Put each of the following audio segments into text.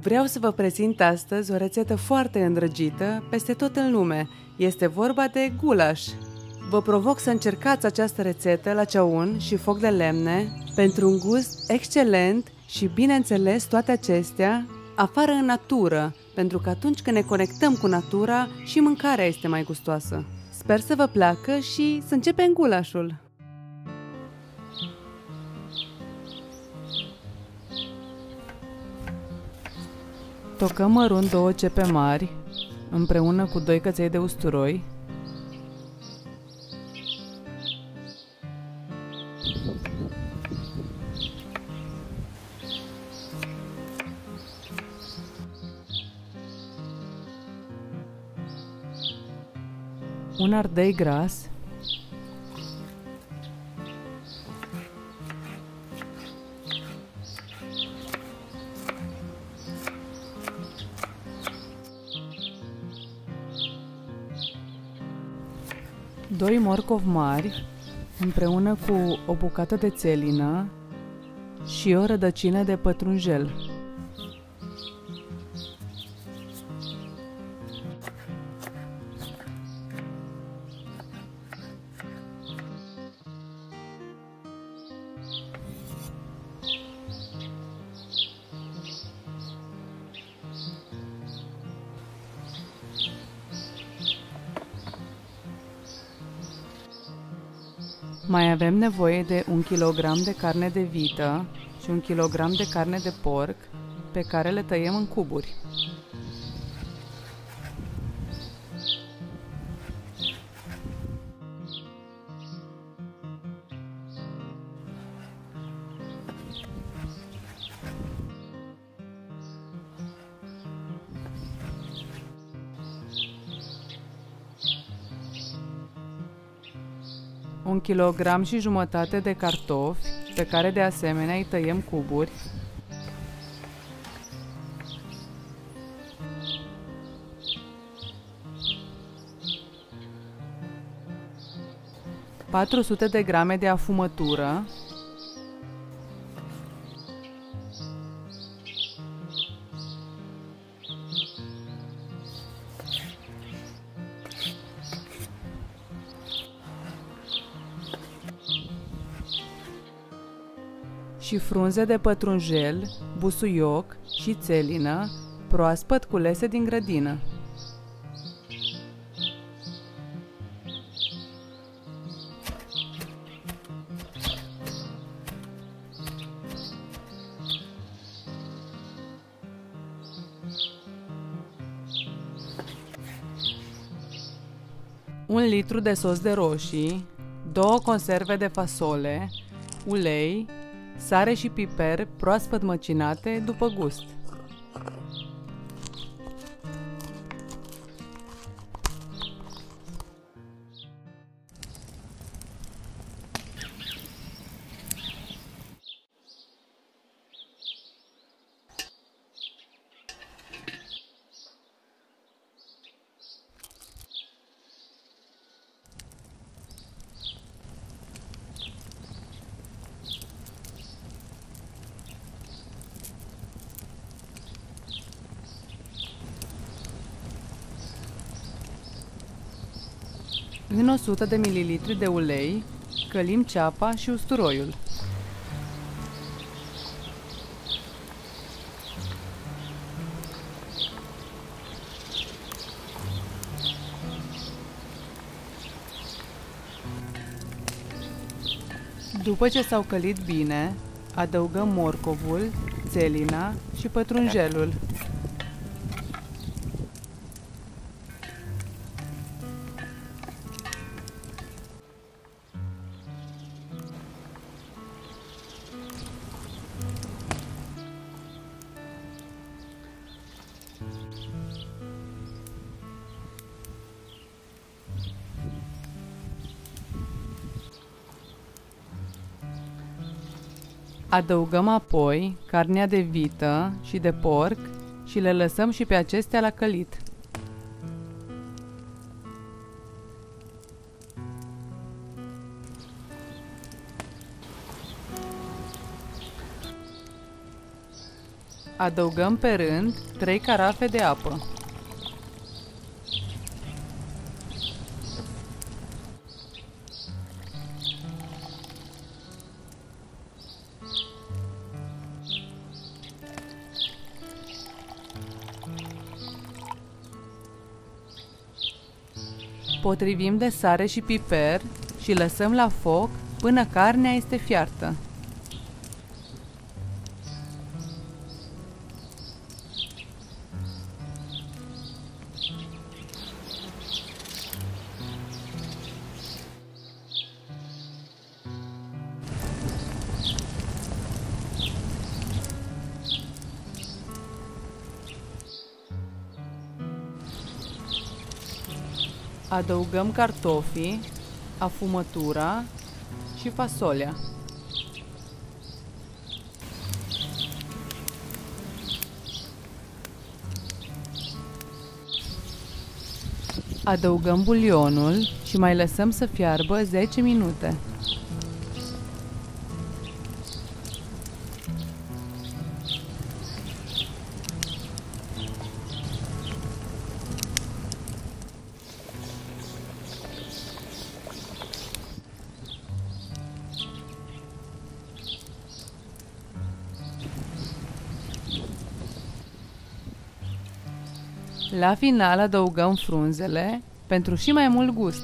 Vreau să vă prezint astăzi o rețetă foarte îndrăgită peste tot în lume. Este vorba de gulash. Vă provoc să încercați această rețetă la ceaun și foc de lemne pentru un gust excelent și, bineînțeles, toate acestea afară în natură, pentru că atunci când ne conectăm cu natura și mâncarea este mai gustoasă. Sper să vă placă și să începem gulashul! Tocăm mărunt 2 cepe mari, împreună cu 2 căței de usturoi, un ardei gras, doi morcovi mari, împreună cu o bucată de țelină și o rădăcină de pătrunjel. Mai avem nevoie de 1 kg de carne de vită și 1 kg de carne de porc, pe care le tăiem în cuburi. Un 1,5 kg de cartofi, pe care de asemenea îi tăiem cuburi. ...400 g de afumătură, și frunze de pătrunjel, busuioc și țelină, proaspăt culese din grădină. Un litru de sos de roșii, 2 conserve de fasole, ulei, sare și piper proaspăt măcinate după gust. În 100 de ml de ulei, călim ceapa și usturoiul. După ce s-au călit bine, adăugăm morcovul, țelina și pătrunjelul. Adăugăm apoi carnea de vită și de porc și le lăsăm și pe acestea la călit. Adăugăm pe rând 3 carafe de apă. Potrivim de sare și piper și lăsăm la foc până carnea este fiartă. Adăugăm cartofii, afumătura și fasolea. Adăugăm bulionul și mai lăsăm să fiarbă 10 minute. La final adăugăm frunzele pentru și mai mult gust.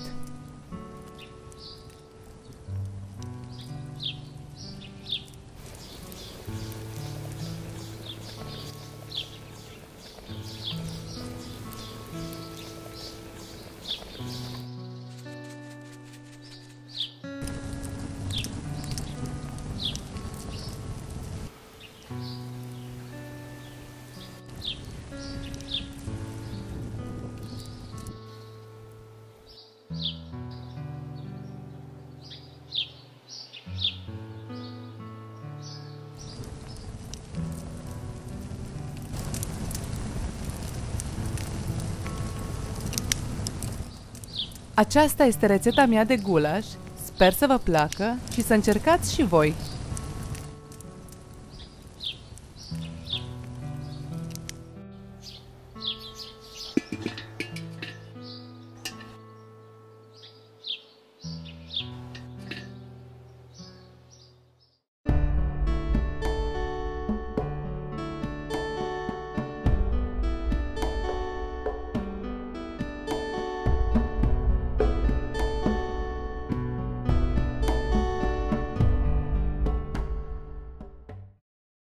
Aceasta este rețeta mea de gulaș, sper să vă placă și să încercați și voi!